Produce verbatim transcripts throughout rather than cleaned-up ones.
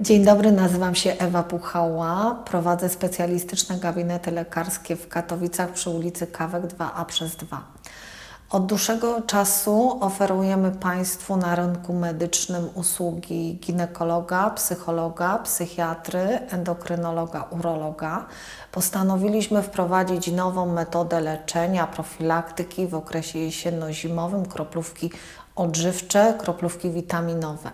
Dzień dobry, nazywam się Ewa Puchała. Prowadzę specjalistyczne gabinety lekarskie w Katowicach przy ulicy Kawek dwa A przez dwa. Od dłuższego czasu oferujemy Państwu na rynku medycznym usługi ginekologa, psychologa, psychiatry, endokrynologa, urologa. Postanowiliśmy wprowadzić nową metodę leczenia, profilaktyki w okresie jesienno-zimowym, kroplówki odżywcze, kroplówki witaminowe.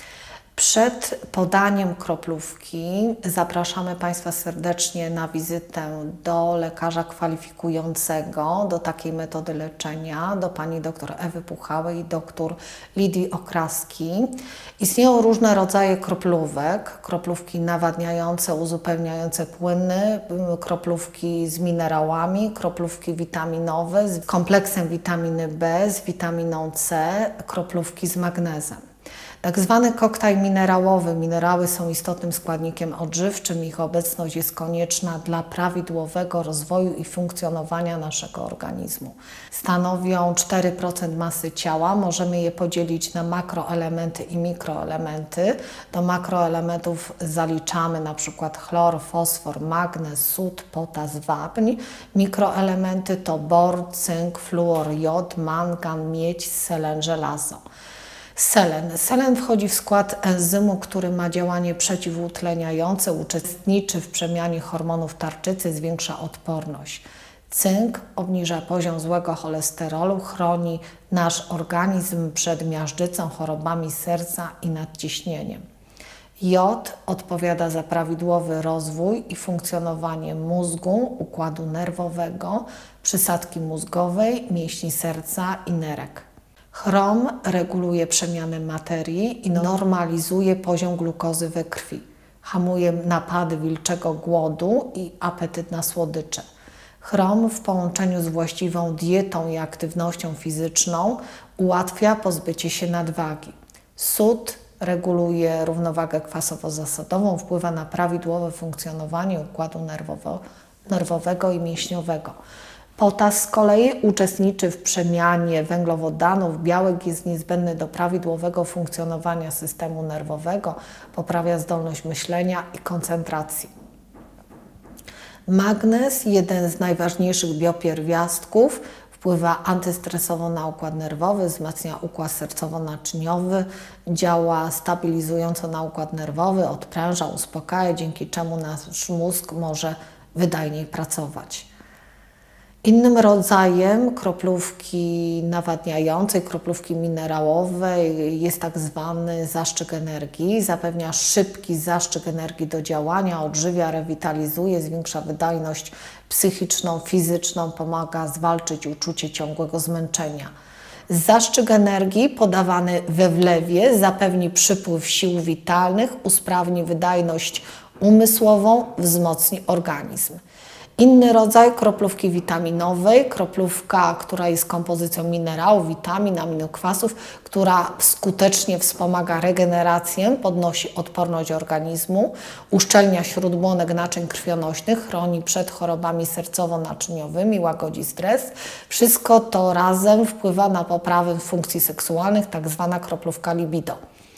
Przed podaniem kroplówki zapraszamy Państwa serdecznie na wizytę do lekarza kwalifikującego do takiej metody leczenia, do pani dr Ewy Puchałej i dr Lidii Okraski. Istnieją różne rodzaje kroplówek, kroplówki nawadniające, uzupełniające płyny, kroplówki z minerałami, kroplówki witaminowe, z kompleksem witaminy B, z witaminą C, kroplówki z magnezem. Tak zwany koktajl minerałowy. Minerały są istotnym składnikiem odżywczym. Ich obecność jest konieczna dla prawidłowego rozwoju i funkcjonowania naszego organizmu. Stanowią cztery procent masy ciała. Możemy je podzielić na makroelementy i mikroelementy. Do makroelementów zaliczamy np. chlor, fosfor, magnez, sód, potas, wapń. Mikroelementy to bor, cynk, fluor, jod, mangan, miedź, selen, żelazo. Selen. Selen wchodzi w skład enzymu, który ma działanie przeciwutleniające, uczestniczy w przemianie hormonów tarczycy, zwiększa odporność. Cynk obniża poziom złego cholesterolu, chroni nasz organizm przed miażdżycą, chorobami serca i nadciśnieniem. Jod odpowiada za prawidłowy rozwój i funkcjonowanie mózgu, układu nerwowego, przysadki mózgowej, mięśni serca i nerek. Chrom reguluje przemianę materii i normalizuje poziom glukozy we krwi. Hamuje napady wilczego głodu i apetyt na słodycze. Chrom w połączeniu z właściwą dietą i aktywnością fizyczną ułatwia pozbycie się nadwagi. Sód reguluje równowagę kwasowo-zasadową, wpływa na prawidłowe funkcjonowanie układu nerwowo, nerwowego i mięśniowego. Potas z kolei uczestniczy w przemianie węglowodanów. Białek jest niezbędny do prawidłowego funkcjonowania systemu nerwowego, poprawia zdolność myślenia i koncentracji. Magnez, jeden z najważniejszych biopierwiastków, wpływa antystresowo na układ nerwowy, wzmacnia układ sercowo-naczyniowy, działa stabilizująco na układ nerwowy, odpręża, uspokaja, dzięki czemu nasz mózg może wydajniej pracować. Innym rodzajem kroplówki nawadniającej, kroplówki minerałowej jest tak zwany zastrzyk energii. Zapewnia szybki zastrzyk energii do działania, odżywia, rewitalizuje, zwiększa wydajność psychiczną, fizyczną, pomaga zwalczyć uczucie ciągłego zmęczenia. Zastrzyk energii podawany we wlewie zapewni przypływ sił witalnych, usprawni wydajność umysłową, wzmocni organizm. Inny rodzaj kroplówki witaminowej, kroplówka, która jest kompozycją minerałów, witamin, aminokwasów, która skutecznie wspomaga regenerację, podnosi odporność organizmu, uszczelnia śródbłonek naczyń krwionośnych, chroni przed chorobami sercowo-naczyniowymi, łagodzi stres. Wszystko to razem wpływa na poprawę funkcji seksualnych, tak zwana kroplówka libido.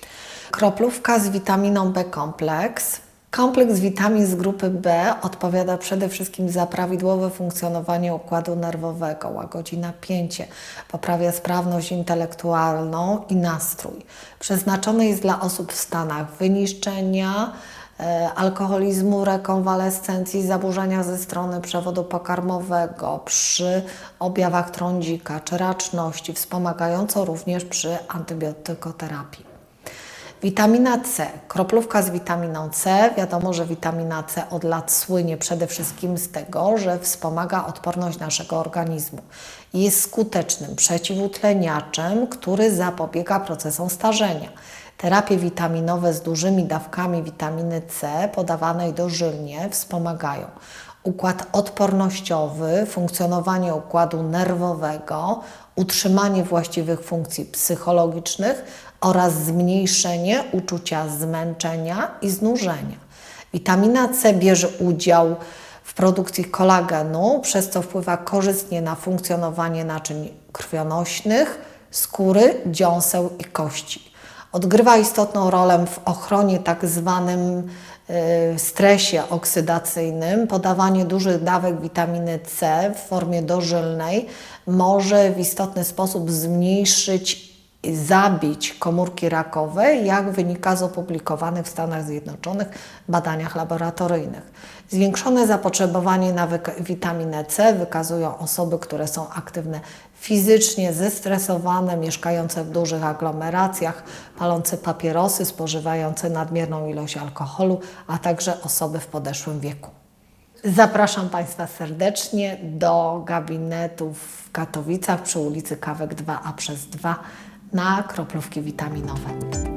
Kroplówka z witaminą B kompleks. Kompleks witamin z grupy B odpowiada przede wszystkim za prawidłowe funkcjonowanie układu nerwowego, łagodzi napięcie, poprawia sprawność intelektualną i nastrój. Przeznaczony jest dla osób w stanach wyniszczenia, e, alkoholizmu, rekonwalescencji, zaburzenia ze strony przewodu pokarmowego, przy objawach trądzika czy raczności, wspomagająco również przy antybiotykoterapii. Witamina C. Kroplówka z witaminą C. Wiadomo, że witamina C od lat słynie przede wszystkim z tego, że wspomaga odporność naszego organizmu. Jest skutecznym przeciwutleniaczem, który zapobiega procesom starzenia. Terapie witaminowe z dużymi dawkami witaminy C podawanej dożylnie wspomagają układ odpornościowy, funkcjonowanie układu nerwowego, utrzymanie właściwych funkcji psychologicznych oraz zmniejszenie uczucia zmęczenia i znużenia. Witamina C bierze udział w produkcji kolagenu, przez co wpływa korzystnie na funkcjonowanie naczyń krwionośnych, skóry, dziąseł i kości. Odgrywa istotną rolę w ochronie tak zwanym stresie oksydacyjnym. Podawanie dużych dawek witaminy C w formie dożylnej może w istotny sposób zmniejszyć, zabić komórki rakowe, jak wynika z opublikowanych w Stanach Zjednoczonych badaniach laboratoryjnych. Zwiększone zapotrzebowanie na witaminę C wykazują osoby, które są aktywne fizycznie, zestresowane, mieszkające w dużych aglomeracjach, palące papierosy, spożywające nadmierną ilość alkoholu, a także osoby w podeszłym wieku. Zapraszam Państwa serdecznie do gabinetu w Katowicach przy ulicy Kawek dwa A przez dwa na kroplówki witaminowe.